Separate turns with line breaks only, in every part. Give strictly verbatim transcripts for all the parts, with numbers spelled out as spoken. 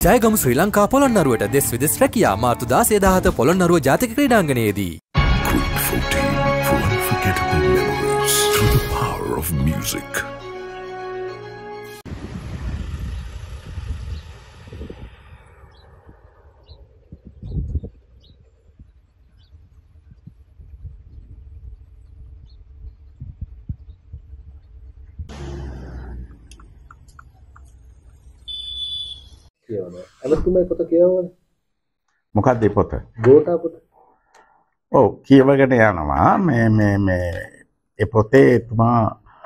ජයගමු ශ්‍රී ලංකා පොළොන්නරුවට දෙස් විදෙස් රැකියා මාර්තු දාසය දාහත පොළොන්නරුව ජාතික ක්‍රීඩාංගණයේදී.
Quick fourteen for unforgettable memories through the power of music.
අලතුමයි පොත කියවන්නේ
මොකක්ද මේ පොත?
ගෝඨා පොත.
ඔව් කියවගෙන යනවා මේ මේ මේ ඒ පොතේ එතුමා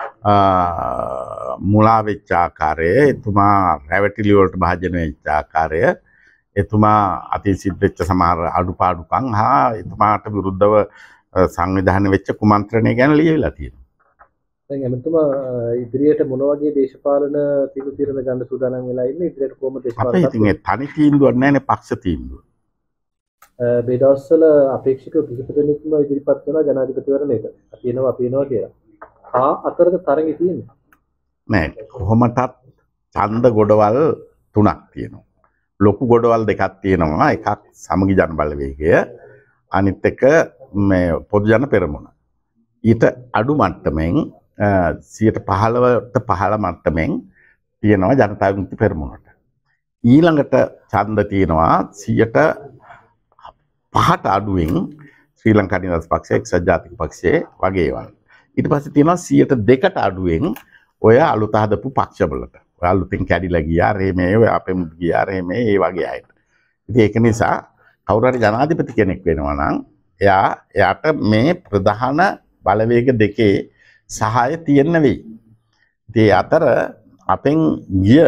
මුලා වෙච්ච ආකාරය, එතුමා රැවටිලි වලට භාජනය වෙච්ච ආකාරය, එතුමා අතිසිද්ධ වෙච්ච සමහර අඩුපාඩුකම් හා එතුමාට විරුද්ධව සංවිධානය වෙච්ච කුමන්ත්‍රණය ගැන ලියවිලා තියෙනවා.
දැන් එමෙතුමා ඉදිරියට මොන වගේ දේශපාලන තීරු తీරන ගන්න සූදානම් වෙලා ඉන්නේ? ඉදිරියට කොහොමද දේශපාලන?
අපේ ඉතින් ඒ තනි තීන්දුවක් නැහැනේ, පක්ෂ තීන්දුව.
මේ දවස්වල අපේක්ෂකව කිසිප දෙනෙක්ම ඉදිරිපත් වෙනවා ජනාධිපතිවරණයට. අපි එනවා අපි එනවා කියලා. කා අතරද තරඟේ තියෙන්නේ?
නෑ, කොහොමටත් ඡන්ද ගොඩවල් තුනක් තියෙනවා. ලොකු ගොඩවල් දෙකක් තියෙනවා. එකක් සමගි ජන බලවේගය, අනිත් එක මේ පොදු ජන පෙරමුණ. ඊට අඩු මට්ටමින් සියයට පහළවට පහළ මට්ටමින් තියෙනවා ජනතා විමුක්ති පෙරමුණට. ඊළඟට ඡන්ද තියෙනවා සියයට පහට අඩුවෙන් ශ්‍රී ලංකා නිදහස් පක්ෂය, එක්සත් ජාතික පක්ෂය වගේ ඒවා. ඊට පස්සේ තියෙනවා සියයට දෙකට අඩුවෙන් ඔය අලුත හදපු පක්ෂවලට. ඔය අලුතෙන් කැඩිලා ගියා රේමේ, ඔය අපෙම ගියා රේමේ, ඒ වගේ අයට. ඉතින් ඒක නිසා කවුරු හරි ජනාධිපති කෙනෙක් වෙනවා නම් එයා එයාට මේ ප්‍රධාන බලවේග දෙකේ සහාය තියෙන්න වෙයි. ඉතින් අතර අපෙන් ගිය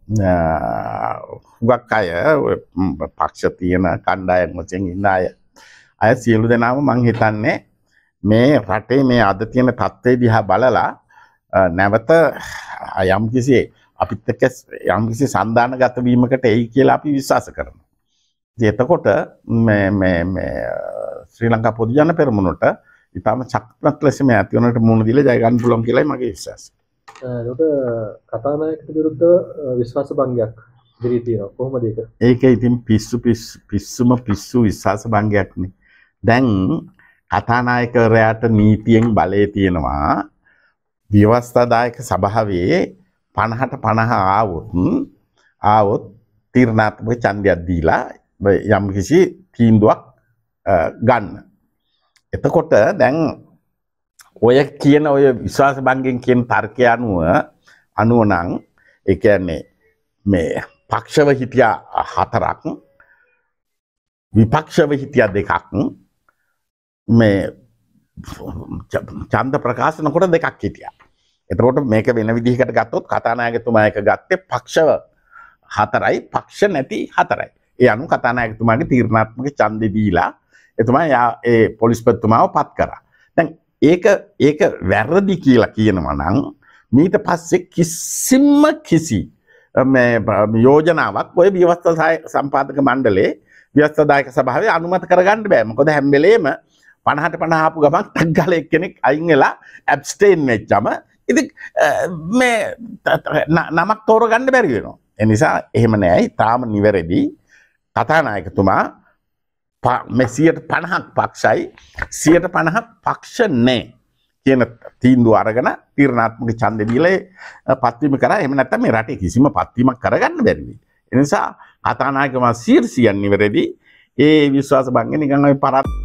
හුඟක් අය පක්ෂ තියෙන කණ්ඩායම් වශයෙන් ඉන්න අය අය සියලු දෙනාම මං හිතන්නේ මේ රටේ මේ අද තියෙන තත්ත්වය දිහා බලලා නැවත යම්කිසි අපිත් එක්ක යම්කිසි සන්දානගත වීමකට එයි කියලා අපි විශ්වාස කරනවා. ඉතින් එතකොට මේ මේ මේ ශ්‍රී ලංකා පොදු ජන පෙරමුණට ඉතාලම ශක්තිමත් ලෙස මේ ඇතිවනට මුහුණ දීලා ජය ගන්න පුළුවන් කියලායි මගේ විශ්වාසය.
ඒකට කතානායකට විරුද්ධව විශ්වාස භංගයක් ඉදිරියේ තියෙනවා. කොහොමද ඒක?
ඒක ඉතින් පිස්සු පිස්සුම පිස්සු විශ්වාස භංගයක්නේ. දැන් කතානායකවරයාට නීතියෙන් බලය තියෙනවා. ව්‍යවස්ථාදායක සභාවේ පනහට පනහ ආවොත් ආවොත් තීරණාත්මක ඡන්දයක් දීලා යම් කිසි තීන්දුවක් ගන්න. එතකොට දැන් ඔය කියන ඔය විශ්වාස භංගයෙන් කියන තර්කය අනුව අනුව නම් ඒ කියන්නේ මේ පක්ෂව හිටියා හතරක්, විපක්ෂව හිටියා දෙකක්, මේ ඡන්ද ප්‍රකාශන කොට දෙකක් හිටියා. එතකොට මේක වෙන විදිහකට ගත්තොත් කතානායකතුමා එක ගත්තේ පක්ෂව හතරයි, පක්ෂ නැති හතරයි. ඒ අනුව කතානායකතුමාගේ තීරණාත්මක ඡන්දෙ දීලා එතුමා යා ඒ පොලිස්පතිතුමාව පත් කරා. දැන් ඒක ඒක වැරදි කියලා කියනවා නම් ඊට පස්සේ කිසිම කිසි මේ යෝජනාවක් ඔය ව්‍යවස්ථා සම්පාදක මණ්ඩලයේ ව්‍යවස්ථාදායක සභාවේ අනුමත කරගන්න බෑ. මොකද හැම වෙලේම පනහට පනහ ආපු ගමන් ටක් ගාලා එක්කෙනෙක් අයින් වෙලා ඇබ්ස්ටේන් වෙච්චම ඉතින් මේ නමක් තෝරගන්න බැරි වෙනවා. ඒ නිසා එහෙම නෑයි. තාම නිවැරදි කතානායකතුමා මේ සියයට පනහක් පක්ෂයි, සියයට පනහක් පක්ෂ නෑ කියන තීන්දුව අරගෙන තීරණාත්මක ඡන්දෙ දීලා පත්වීම කරා. එහෙම නැත්නම් මේ රටේ කිසිම පත්වීමක් කරගන්න බැරි වෙයි. ඒ නිසා කතානායකතුමා සියයට සියයක් නිවැරදි. ඒ විශ්වාස භංගය නිකන් ඔය පරත්